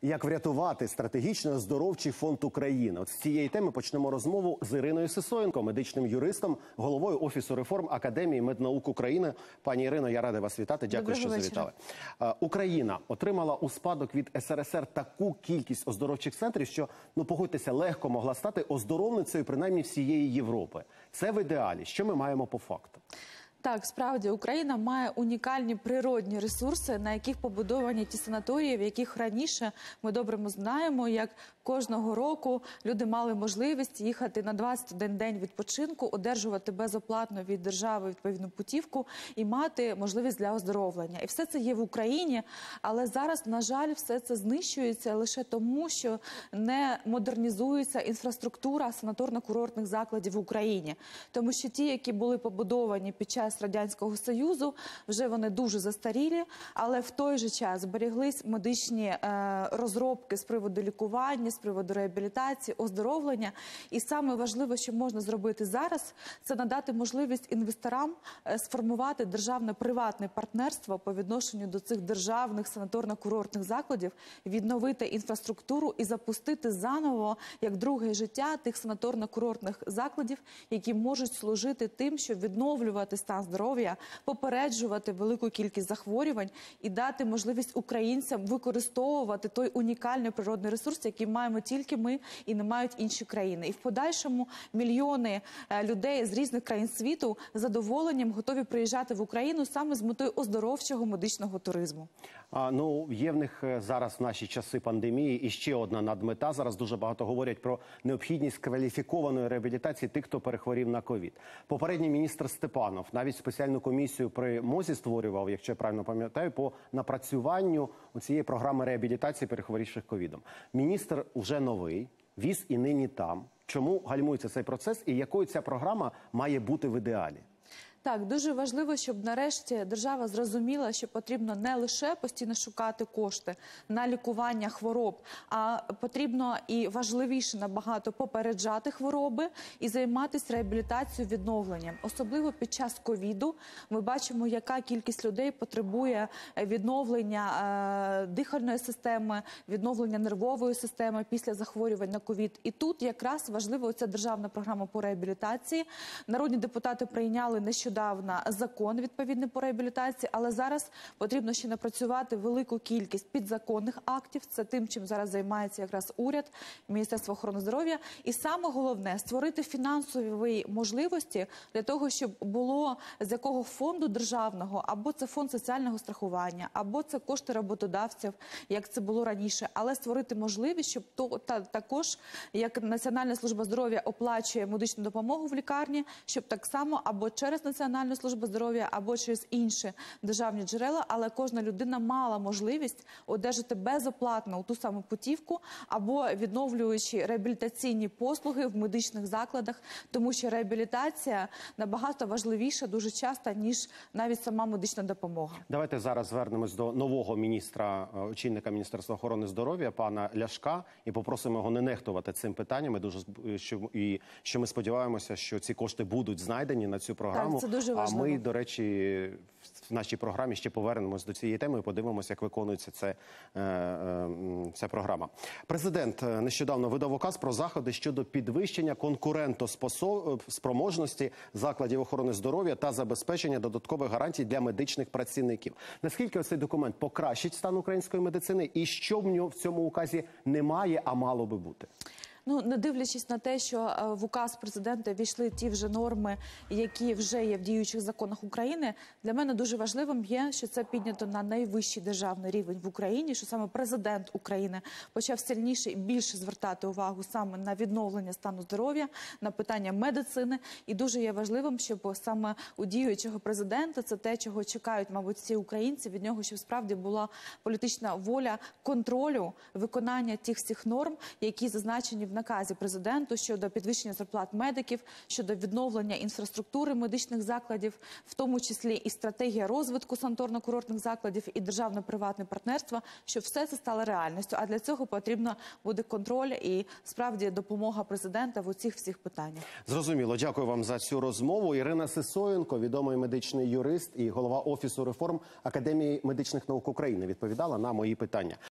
Як врятувати стратегічно оздоровчий фонд України? От з цієї теми почнемо розмову з Іриною Сисоєнко, медичним юристом, головою Офісу реформ Академії меднаук України. Пані Ірино, я радий вас вітати. Дякую, що завітали. Україна отримала у спадок від СРСР таку кількість оздоровчих центрів, що, погодьтеся, легко могла стати оздоровницею принаймні всієї Європи. Це в ідеалі. Що ми маємо по факту? Так, справді, Україна має унікальні природні ресурси, на яких побудовані ті санаторії, в яких раніше, ми добре знаємо, як кожного року люди мали можливість їхати на 21 день відпочинку, одержувати безоплатно від держави відповідну путівку і мати можливість для оздоровлення. І все це є в Україні, але зараз, на жаль, все це знищується лише тому, що не модернізується інфраструктура санаторно-курортних закладів в Україні. Тому що ті, які були побудовані під час Радянського Союзу, вже вони дуже застарілі, але в той же час зберіглись медичні розробки з приводу лікування, з приводу реабілітації, оздоровлення. І саме важливе, що можна зробити зараз, це надати можливість інвесторам сформувати державно-приватне партнерство по відношенню до цих державних санаторно-курортних закладів, відновити інфраструктуру і запустити заново, як друге життя, тих санаторно-курортних закладів, які можуть служити тим, щоб відновлювати стан здоров'я, попереджувати велику кількість захворювань і дати можливість українцям використовувати той унікальний природний ресурс, який маємо тільки ми і не мають інші країни. І в подальшому мільйони людей з різних країн світу з задоволенням готові приїжджати в Україну саме з метою оздоровчого медичного туризму. Є в них зараз в наші часи пандемії і ще одна надмета. Зараз дуже багато говорять про необхідність кваліфікованої реабілітації тих, хто перехворів на ковід. Попередній міністр Степанов навіть спеціальну комісію при МОЗі створював, якщо я правильно пам'ятаю, по напрацюванню цієї програми реабілітації перехворівших ковідом. Міністр вже новий, віз і нині там. Чому гальмується цей процес і якою ця програма має бути в ідеалі? Так, дуже важливо, щоб нарешті держава зрозуміла, що потрібно не лише постійно шукати кошти на лікування хвороб, а потрібно і важливіше набагато попереджати хвороби і займатися реабілітацією, відновленням. Особливо під час ковіду ми бачимо, яка кількість людей потребує відновлення дихальної системи, відновлення нервової системи після захворювань на ковід. І тут якраз важлива ця державна програма по реабілітації. Народні депутати прийняли нещодавно закон відповідний по реабілітації, але зараз потрібно ще напрацювати велику кількість підзаконних актів. Це тим, чим зараз займається якраз уряд, Міністерство охорони здоров'я. І саме головне – створити фінансові можливості для того, щоб було з якого фонду державного, або це фонд соціального страхування, або це кошти роботодавців, як це було раніше, але створити можливість, щоб також, як Національна служба здоров'я оплачує медичну допомогу в лікарні, щоб так само або через Національну службу здоров'я, або через інші державні джерела, але кожна людина мала можливість одержати безоплатно ту саму путівку або відновлюючи реабілітаційні послуги в медичних закладах, тому що реабілітація набагато важливіша дуже часто, ніж навіть сама медична допомога. Давайте зараз звернемось до нового міністра, очільника Міністерства охорони здоров'я, пана Ляшка, і попросимо його не нехтувати цим питанням. Що ми сподіваємося, що ці кошти будуть знайдені на цю програму. Так, це дуже важливо. А ми, до речі, в нашій програмі ще повернемось до цієї теми і подивимося, як виконується ця програма. Президент нещодавно видав указ про заходи щодо підвищення конкурентоспроможності закладів охорони здоров'я та забезпечення додаткових гарантій для медичних працівників. Наскільки цей документ покращить стан української медицини і що в цьому указі немає, а мало би бути? Не дивлячись на те, що в указ президента війшли ті вже норми, які вже є в діючих законах України, для мене дуже важливим є, що це піднято на найвищий державний рівень в Україні, що саме президент України почав сильніше і більше звертати увагу саме на відновлення стану здоров'я, на питання медицини. І дуже є важливим, щоб саме у діючого президента, це те, чого чекають, мабуть, всі українці, від нього, щоб справді була політична воля контролю виконання тих всіх норм, які зазначені в наказі президенту щодо підвищення зарплат медиків, щодо відновлення інфраструктури медичних закладів, в тому числі і стратегія розвитку санаторно-курортних закладів і державно-приватне партнерство, щоб все це стало реальністю. А для цього потрібно буде контроль і справді допомога президента в усіх всіх питаннях. Зрозуміло. Дякую вам за цю розмову. Ірина Сисоєнко, відомий медичний юрист і голова Офісу реформ Академії медичних наук України, відповідала на мої питання.